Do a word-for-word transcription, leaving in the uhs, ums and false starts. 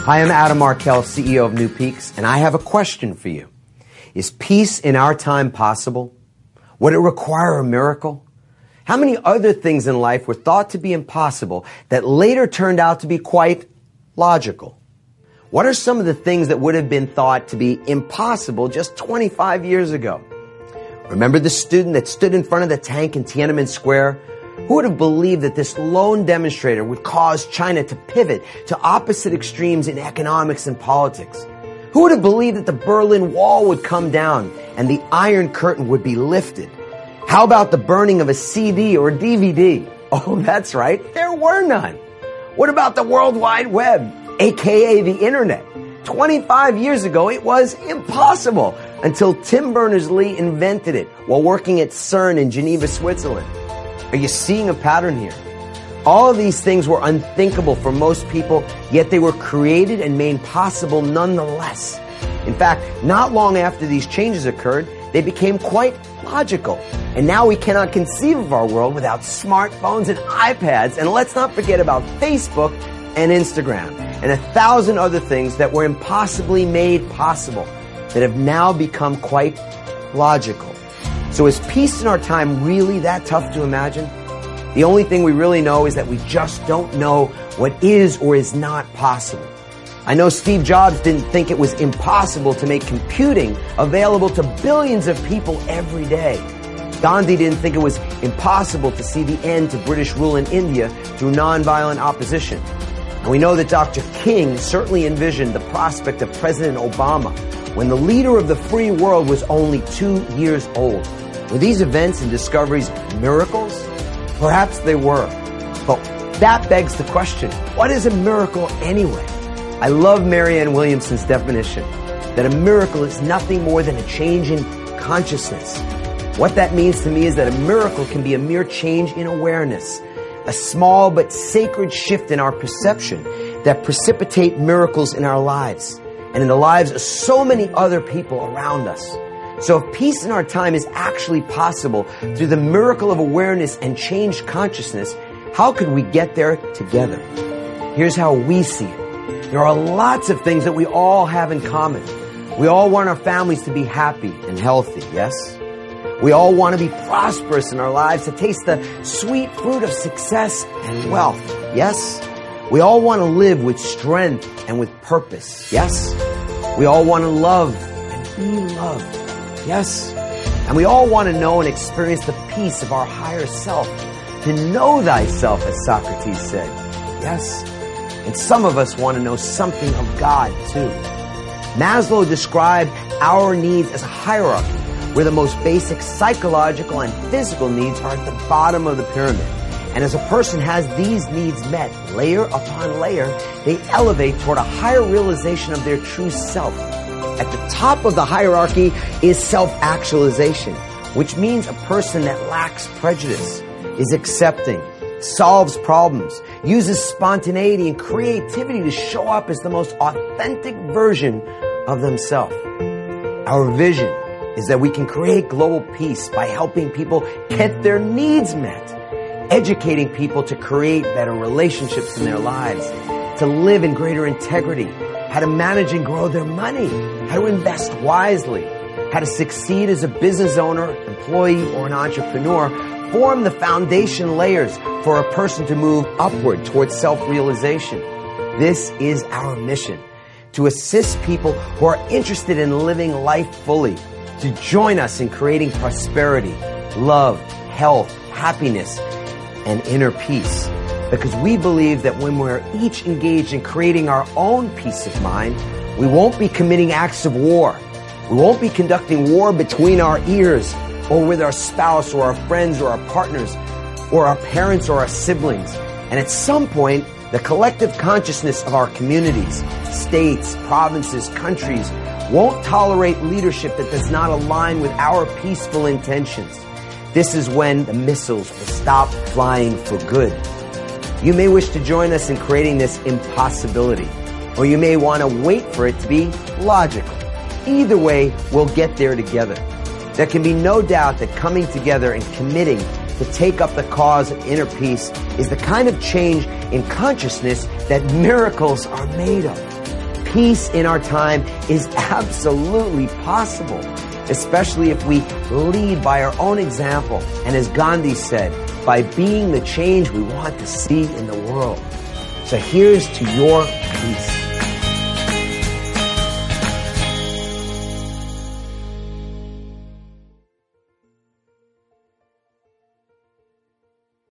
Hi, I'm Adam Markell, C E O of New Peaks, and I have a question for you. Is peace in our time possible? Would it require a miracle? How many other things in life were thought to be impossible that later turned out to be quite logical? What are some of the things that would have been thought to be impossible just twenty-five years ago? Remember the student that stood in front of the tank in Tiananmen Square? Who would have believed that this lone demonstrator would cause China to pivot to opposite extremes in economics and politics? Who would have believed that the Berlin Wall would come down and the Iron Curtain would be lifted? How about the burning of a C D or D V D? Oh, that's right, there were none. What about the World Wide Web, aka the Internet? twenty-five years ago, it was impossible until Tim Berners-Lee invented it while working at CERN in Geneva, Switzerland. Are you seeing a pattern here? All of these things were unthinkable for most people, yet they were created and made possible nonetheless. In fact, not long after these changes occurred, they became quite logical. And now we cannot conceive of our world without smartphones and iPads. And let's not forget about Facebook and Instagram and a thousand other things that were impossibly made possible that have now become quite logical. So is peace in our time really that tough to imagine? The only thing we really know is that we just don't know what is or is not possible. I know Steve Jobs didn't think it was impossible to make computing available to billions of people every day. Gandhi didn't think it was impossible to see the end to British rule in India through nonviolent opposition. And we know that Doctor King certainly envisioned the prospect of President Obama when the leader of the free world was only two years old. Were these events and discoveries miracles? Perhaps they were. But that begs the question, what is a miracle anyway? I love Marianne Williamson's definition that a miracle is nothing more than a change in consciousness. What that means to me is that a miracle can be a mere change in awareness, a small but sacred shift in our perception that precipitate miracles in our lives and in the lives of so many other people around us. So if peace in our time is actually possible through the miracle of awareness and changed consciousness, how could we get there together? Here's how we see it. There are lots of things that we all have in common. We all want our families to be happy and healthy, yes? We all want to be prosperous in our lives, to taste the sweet fruit of success and wealth, yes? We all want to live with strength and with purpose, yes? We all want to love and be loved, yes? And we all want to know and experience the peace of our higher self, to know thyself, as Socrates said, yes? And some of us want to know something of God, too. Maslow described our needs as a hierarchy, where the most basic psychological and physical needs are at the bottom of the pyramid. And as a person has these needs met, layer upon layer, they elevate toward a higher realization of their true self. At the top of the hierarchy is self-actualization, which means a person that lacks prejudice, is accepting, solves problems, uses spontaneity and creativity to show up as the most authentic version of themselves. Our vision is that we can create global peace by helping people get their needs met, educating people to create better relationships in their lives, to live in greater integrity, how to manage and grow their money, how to invest wisely, how to succeed as a business owner, employee, or an entrepreneur, form the foundation layers for a person to move upward towards self-realization. This is our mission, to assist people who are interested in living life fully, to join us in creating prosperity, love, health, happiness, and inner peace. Because we believe that when we're each engaged in creating our own peace of mind, we won't be committing acts of war. We won't be conducting war between our ears or with our spouse or our friends or our partners or our parents or our siblings. And at some point, the collective consciousness of our communities, states, provinces, countries won't tolerate leadership that does not align with our peaceful intentions. This is when the missiles will stop flying for good. You may wish to join us in creating this impossibility, or you may want to wait for it to be logical. Either way, we'll get there together. There can be no doubt that coming together and committing to take up the cause of inner peace is the kind of change in consciousness that miracles are made of. peace in our time is absolutely possible, especially if we lead by our own example. And as Gandhi said, by being the change we want to see in the world. So here's to your peace.